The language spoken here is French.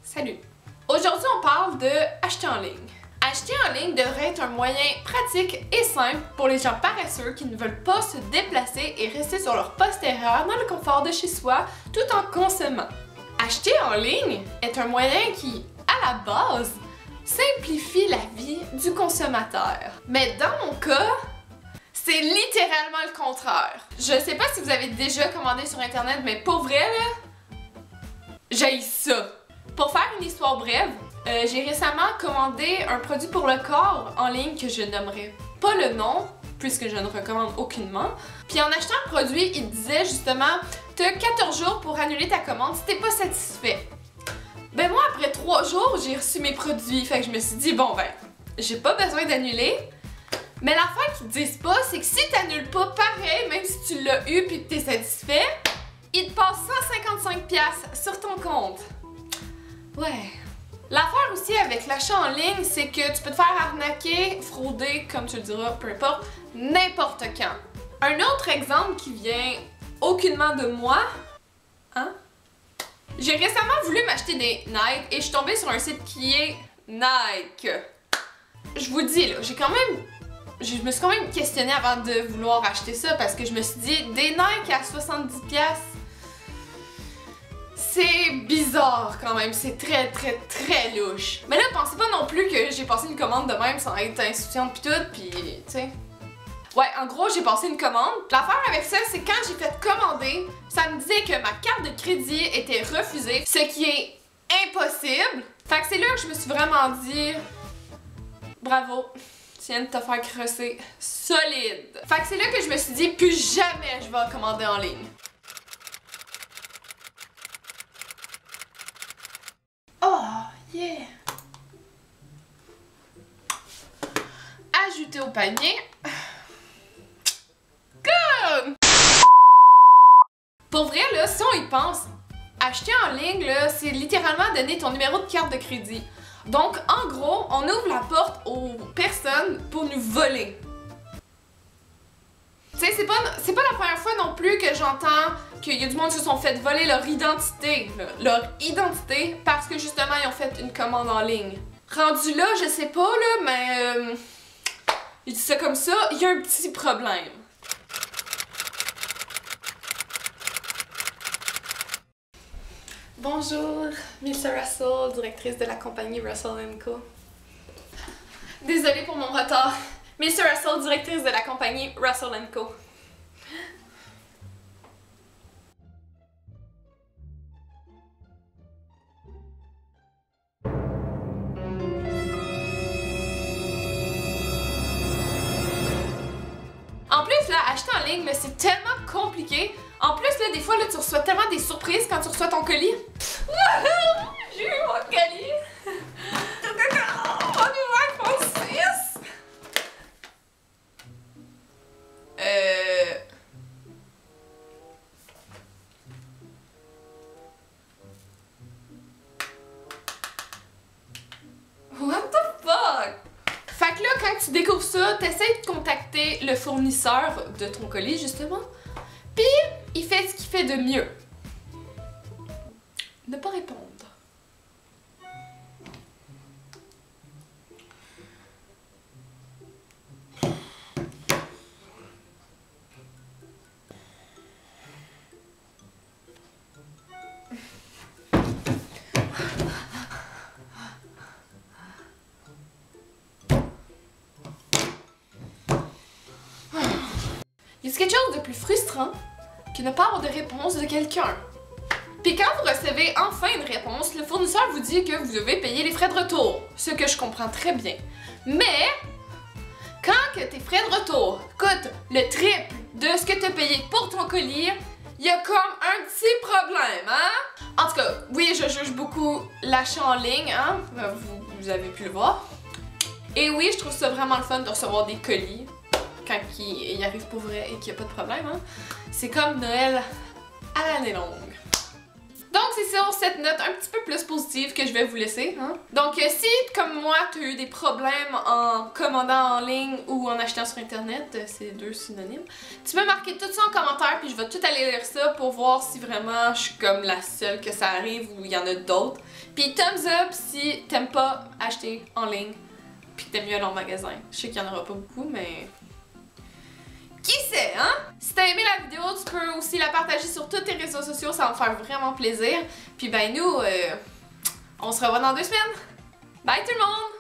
Salut! Aujourd'hui, on parle de acheter en ligne. Acheter en ligne devrait être un moyen pratique et simple pour les gens paresseux qui ne veulent pas se déplacer et rester sur leur postérieur dans le confort de chez soi tout en consommant. Acheter en ligne est un moyen qui, à la base, simplifie la vie du consommateur. Mais dans mon cas, c'est littéralement le contraire. Je sais pas si vous avez déjà commandé sur internet, mais pour vrai là, j'haïs ça. Pour faire une histoire brève, j'ai récemment commandé un produit pour le corps en ligne que je nommerai pas le nom, puisque je ne recommande aucunement. Puis en achetant le produit, il disait justement « T'as 14 jours pour annuler ta commande si t'es pas satisfait ». Ben moi, après 3 jours, j'ai reçu mes produits, fait que je me suis dit « Bon ben, j'ai pas besoin d'annuler ». Mais l'affaire qu'ils disent pas, c'est que si t'annules pas pareil, même si tu l'as eu puis que t'es satisfait, il te passe 155$ sur ton compte. Ouais. L'affaire aussi avec l'achat en ligne, c'est que tu peux te faire arnaquer, frauder, comme tu le diras, peu importe, n'importe quand. Un autre exemple qui vient aucunement de moi, hein? J'ai récemment voulu m'acheter des Nike et je suis tombée sur un site qui est Nike. Je vous dis là, je me suis quand même questionnée avant de vouloir acheter ça parce que je me suis dit, des Nike à 70$, c'est bizarre quand même, c'est très louche. Mais là, pensez pas non plus que j'ai passé une commande de même sans être insouciante pis tout, pis tu sais. Ouais, en gros, j'ai passé une commande. L'affaire avec ça, c'est quand j'ai fait commander, ça me disait que ma carte de crédit était refusée, ce qui est impossible. Fait que c'est là que je me suis vraiment dit, bravo, tu viens de te faire crosser solide. Fait que c'est là que je me suis dit, plus jamais je vais commander en ligne. Oh, yeah! Ajouter au panier. Good! Pour vrai, là, si on y pense, acheter en ligne, là, c'est littéralement donner ton numéro de carte de crédit. Donc, en gros, on ouvre la porte aux personnes pour nous voler. Tu sais, c'est pas la première fois non plus que j'entends qu'il y a du monde qui se sont fait voler leur identité. Leur identité parce que justement, ils ont fait une commande en ligne. Rendu là, je sais pas là, mais je dis ça comme ça, il y a un petit problème. Bonjour, Mr. Russell, directrice de la compagnie Russell & Co. Désolée pour mon retard. Mr. Russell, directrice de la compagnie Russell & Co. En plus, là, acheter en ligne, c'est tellement compliqué. En plus, là, des fois, là, tu reçois tellement des surprises quand tu reçois ton colis. J'ai eu mon colis. On est mon 6. What the fuck? Fait que là, quand tu découvres ça, t'essaies de contacter le fournisseur de ton colis, justement. Puis, il fait ce qu'il fait de mieux. Ne pas répondre. Y a quelque chose de plus frustrant que ne pas avoir de réponse de quelqu'un? Puis quand vous recevez enfin une réponse, le fournisseur vous dit que vous devez payer les frais de retour, ce que je comprends très bien. Mais quand que tes frais de retour coûtent le triple de ce que tu as payé pour ton colis, il y a comme un petit problème, hein? En tout cas, oui, je juge beaucoup l'achat en ligne, hein? Vous avez pu le voir. Et oui, je trouve ça vraiment le fun de recevoir des colis quand il arrive pour vrai et qu'il n'y a pas de problème, hein? C'est comme Noël à l'année longue. Donc c'est ça, cette note un petit peu plus positive que je vais vous laisser. Hein? Donc si, comme moi, tu as eu des problèmes en commandant en ligne ou en achetant sur internet, c'est deux synonymes, tu peux marquer tout ça en commentaire puis je vais tout aller lire ça pour voir si vraiment je suis comme la seule que ça arrive ou il y en a d'autres. Puis thumbs up si t'aimes pas acheter en ligne puis que t'aimes mieux aller en magasin. Je sais qu'il y en aura pas beaucoup, mais... Qui sait, hein? Si t'as aimé la vidéo, tu peux aussi la partager sur tous tes réseaux sociaux, ça va me faire vraiment plaisir. Puis ben nous, on se revoit dans 2 semaines. Bye tout le monde!